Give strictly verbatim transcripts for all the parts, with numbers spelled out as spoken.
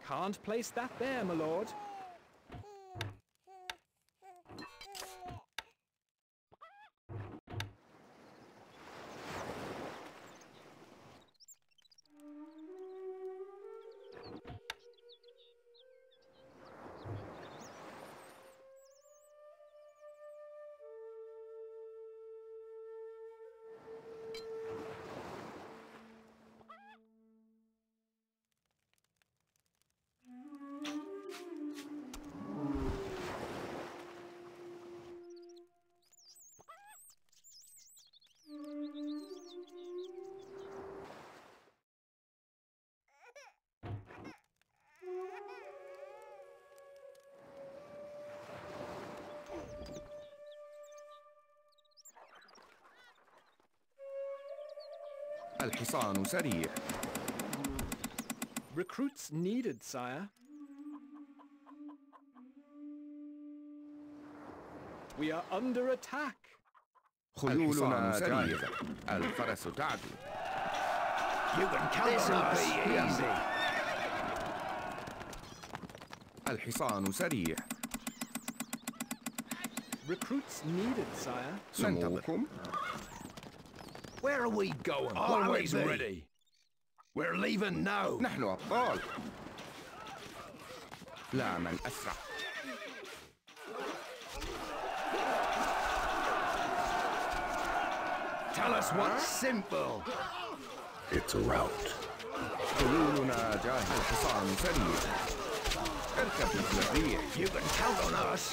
Can't place that there, my lord. الحصان سريع. Recruits needed, sire. We are under attack. خيولنا جاهزة. الفرس تعدو. You can count on us. Easy. الحصان سريع. Recruits needed, sire. سموكم. Where are we going? Always ready. We're leaving now. نحن أبطال. لا من أسرع. Tell us what's simple. It's a rout. خيولنا جاهزة. الحصان سريع. اركب مثل الريح. You can count on us.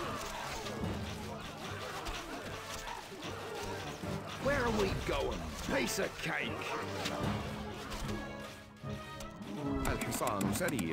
Where are we going? Piece of cake. الحصان سريع.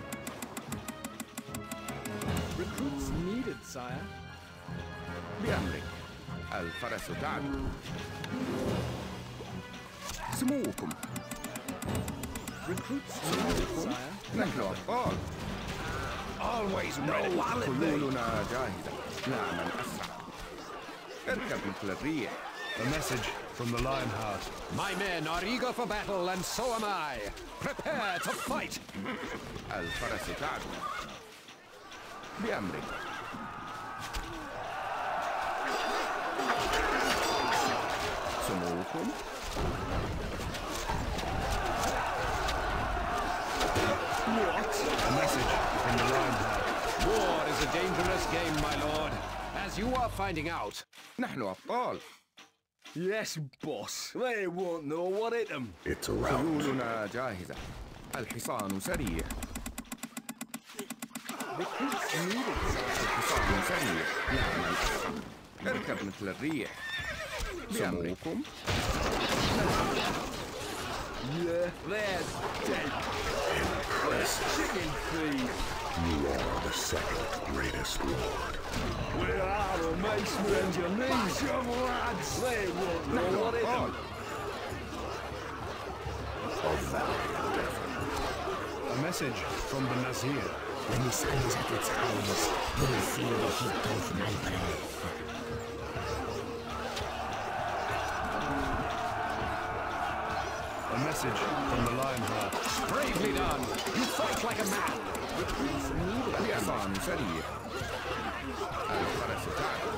Recruits needed, sire. بأمرك. الفرس تعدو. سموكم. Recruits needed, sire. نحن أبطال. Always ready. خيولنا جاهزة. لا من أسرع. اركب مثل الريح. A message from the Lionheart. My men are eager for battle, and so am I. Prepare to fight. الفرس تعدو. بأمرك. سموكم. What? A message from the Lionheart. War is a dangerous game, my lord, as you are finding out. نحن أبطال. Yes, boss. They won't know what hit them. It's a rout. خيولنا جاهزة. الحصان سريع. Recruits needed, sire. الحصان سريع. لا من أسرع. اركب مثل الريح. سموكم. Yeah, they're dead. Chicken feed. You are the second greatest lord. We are the mace engineers, young lads. They won't know what hit them. A valiant effort. A message from the Nazir. When the sun is at its highest, you will feel the heat of my breath. A message from the Lionheart. Bravely done. You fight like a man. الحصان سريع. الفرس تعدو.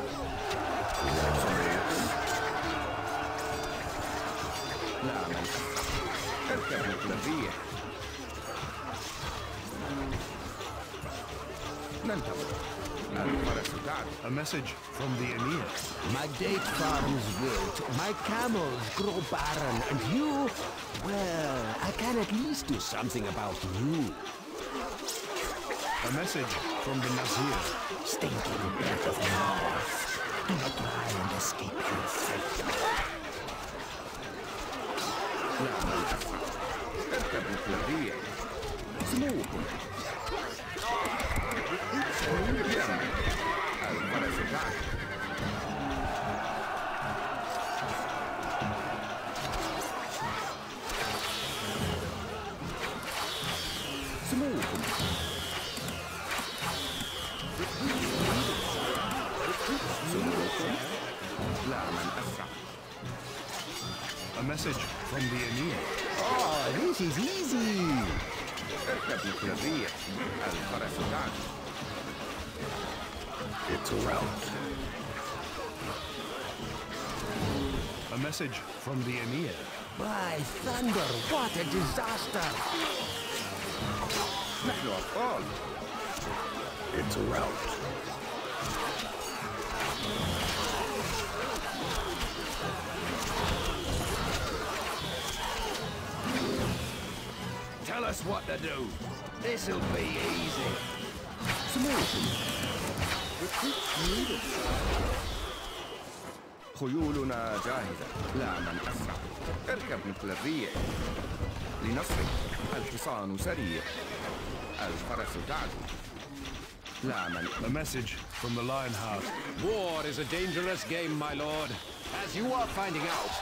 لا من أسرع. اركب مثل الريح. ننتظر. الفرس تعدو. A message from the Emir. My date farms wilt, my camels grow barren, and you, well, I can at least do something about you. A message from the Nazir. Stinking breath of the north. Do not try and escape your fate. لا من أسرع. اركب مثل الريح. سموكم. بأمرك. الفرس تعدو. سموكم. سموكم. لا من أسرع. A message from the Emir. Oh, this is easy. اركب مثل الريح. الفرس تعدو. It's a rout. A message from the Emir. By thunder, what a disaster! نحن أبطال. It's a rout. Tell us what to do. This'll be easy. Recruits needed, sire. خيولنا جاهزة. لا من أسرع. اركب مثل الريح. لنصرك. الحصان سريع. الفرس تعدو. لا من. A message from the Lionheart. War is a dangerous game, my lord, as you are finding out.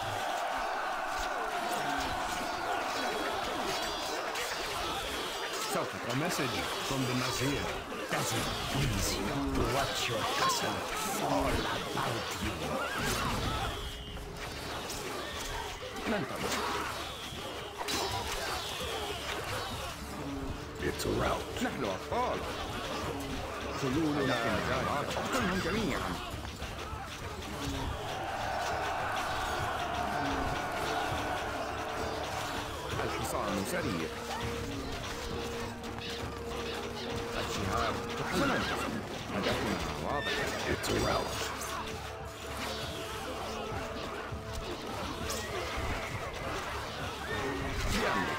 A message from the Nazir. Does it please you to watch your castle fall about you? ننتظر. It's a rout. نحن أبطال. خيولنا جاهزة. اقتلهم جميعا. الحصان سريع. الشهاب تحمل. هدفنا واضح. It's a rout. بأمرك.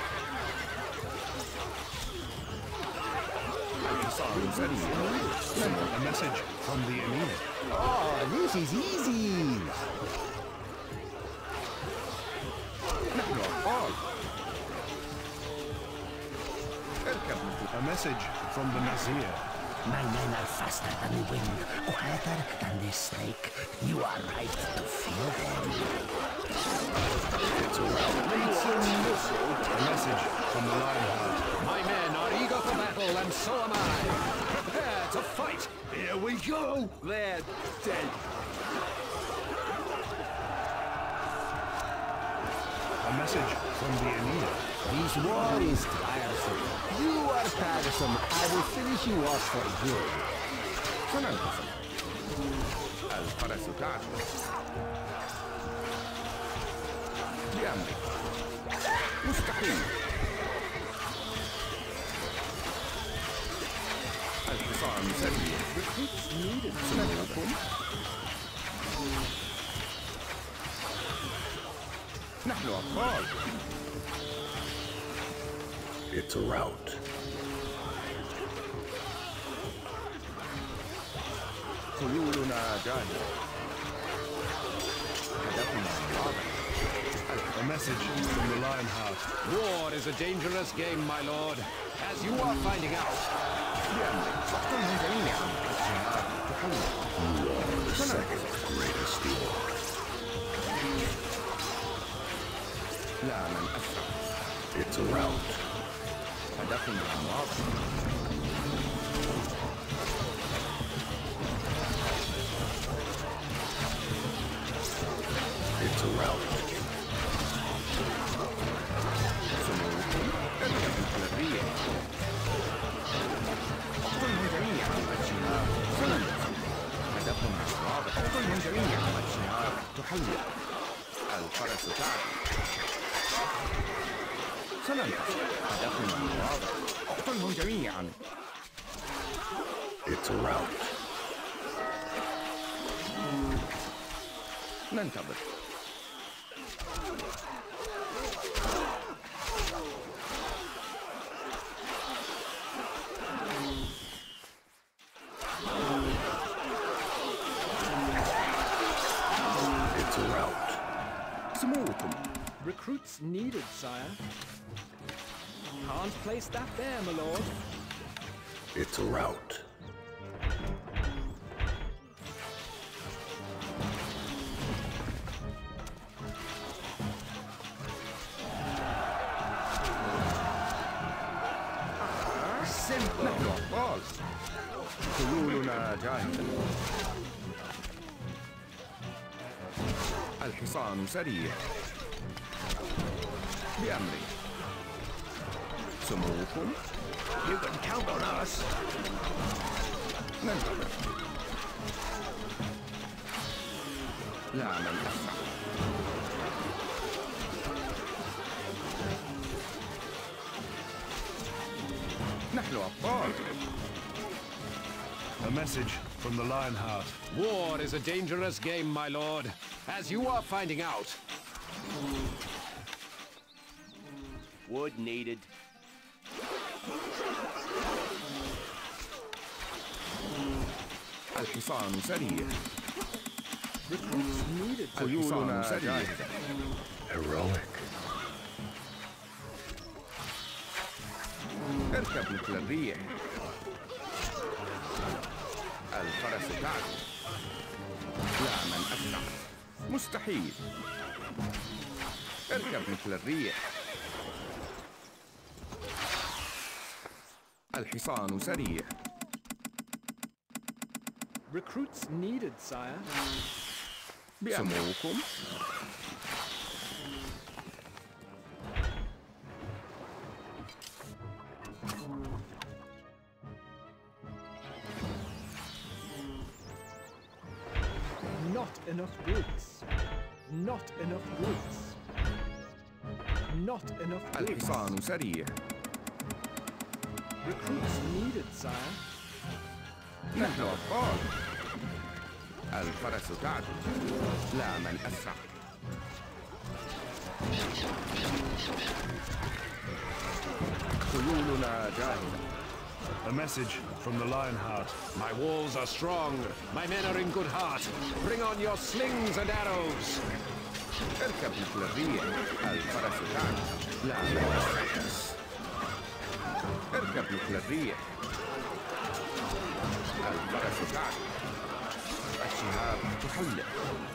الحصان سريع. A message from the Emir. Oh, this is easy! نحن أبطال. اركب مثل. A message from the Nazir. My men are faster than the wind, quieter than the snake. You are right to fear them. It's a rout. A message from the Lionheart. My men are eager for battle, and so am I. Prepare to fight. Here we go. They're dead. A message from the Emir. This war is tiresome. You are tiresome. I will finish you off for good. سننتصر. الفرس تعدو. بأمرك. مستحيل. الحصان سريع. Recruits needed, سنتكم. نحن أبطال. It's a rout. خيولنا جاهزة. هدفنا واضح. A message from the Lionheart. War is a dangerous game, my lord, as you are finding out. بأمرك. اقتلهم جميعا. الشهاب تحول. You are the second greatest lord. لا من أسرع. It's a rout. هدفنا واضح. It's a rout. سموكم. اركب مثل الريح. اقتلهم جميعا. الشهاب سننتصر. هدفنا واضح. اقتلهم جميعا. الشهاب تحول. الفرس تعدو. سننتصر. هدفنا واضح. اقتلهم جميعا. It's a rout. ننتظر. It's a rout. سموكم. Recruits needed, sire. Can't place that there, my lord. It's a rout. simple. نحن أبطال. خيولنا جاهزة. الحصان سريع. بأمري. سموكم. You can count on us. ننتظر. لا من أسرع. نحن أبطال. A message from the Lionheart. War is a dangerous game, my lord, as you are finding out. Wood needed. الحصان سريع. Recruits needed. خيولنا جاهزة. Heroic. اركب مثل الريح. الفرس تعدو. لا من أسرع. مستحيل. اركب مثل الريح. الحصان سريع. Recruits needed, sire. سموكم. Not enough goods. Not enough goods. Not enough goods. الحصان سريع. Recruits needed, sire. نحن أبطال. الفرس تعدو. لا من أسرع. خيولنا جاهزة. A message from the Lionheart. My walls are strong. My men are in good heart. Bring on your slings and arrows. اركب مثل الريح. الفرس تعدو. لا من أسرع. اركب مثل الريح. الفرس تعدو. الشهاب تحلق.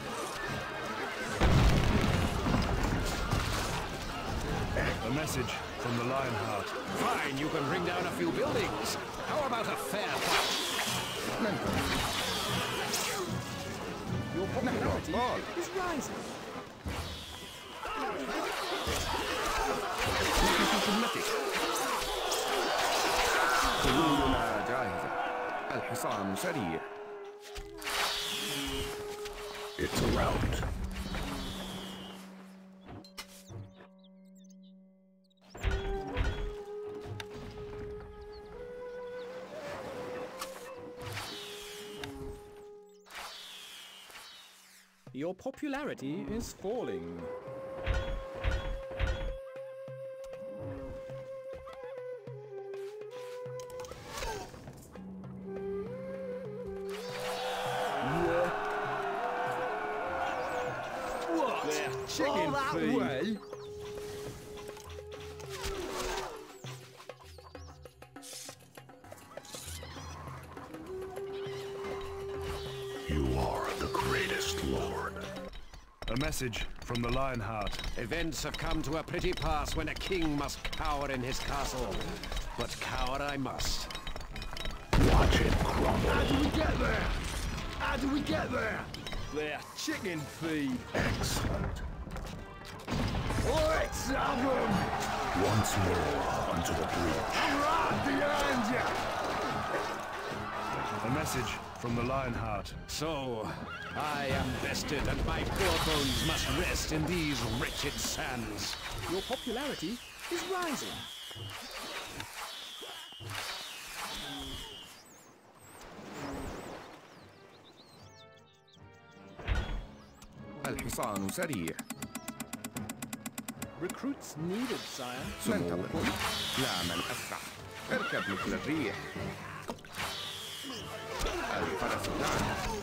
A message from the Lionheart. Fine, you can bring down a few buildings. How about a fair fight? Your popularity is rising. نحن في خدمتك. خيولنا جاهزة. الحصان سريع. It's a rout. Your popularity is falling. Chicken feed. Way? You are the greatest lord. A message from the Lionheart. Events have come to a pretty pass when a king must cower in his castle. But cower I must. Watch it crumble. How do we get there? How do we get there? They're chicken feed. Excellent. Let's have them. Once more onto the breach. Right behind you. A message from the Lionheart. So, I am bested and my poor bones must rest in these wretched sands. Your popularity is rising. الحصان سريع. Recruits needed, sire. سموكم. لا من أسرع. اركب مثل الريح. الفرس تعدو.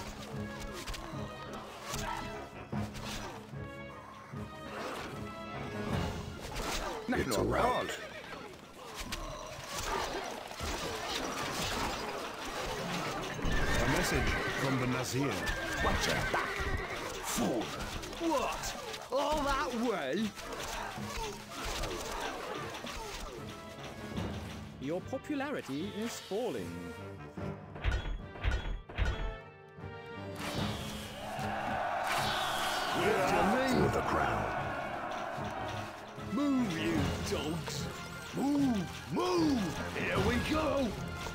نحن It's a أبطال. rout. A message from the Nazir. Watch your back. Fool. What? All that way? Your popularity is falling. What do you mean? For the crown. Move, you dogs. Move! Move! Here we go!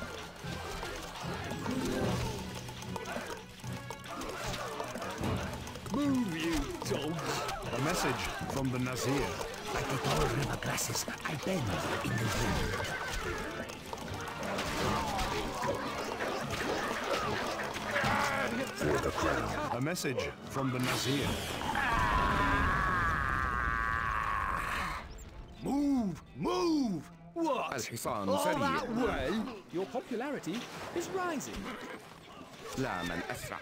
Move, you dogs! A message from the Nazir. Like the tall river grasses, I bend in the wind. For the crown. A message from the Nazir. Move! Move! What? الحصان All سريع. that way? Your popularity is rising. لا من أسرع.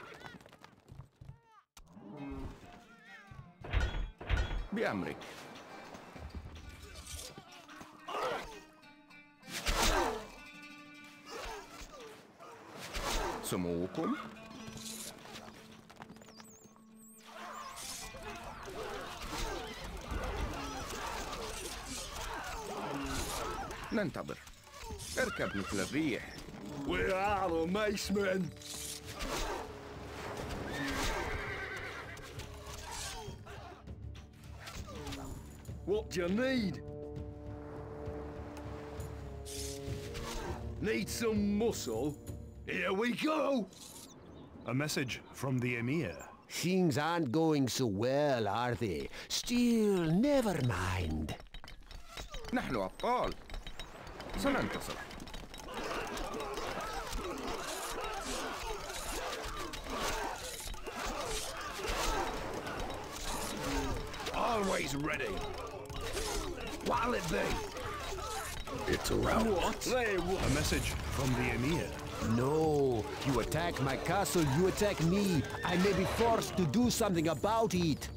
بأمرك. سموكم. ننتظر. اركب مثل الريح. Where are the macemen? What do you need? Need some muscle? Here we go! A message from the Emir. Things aren't going so well, are they? Still, never mind. نحن أبطال. سننتصر. Always ready. What'll it be? It's a rout. What? They what? A message from the Emir. No, you attack my castle, you attack me. I may be forced to do something about it.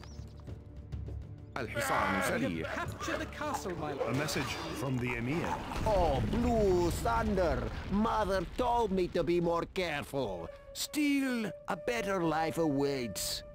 الحصان سريع. Capture the castle, my A lord. message from the Emir. Oh, Blue Thunder! Mother told me to be more careful. Still, a better life awaits.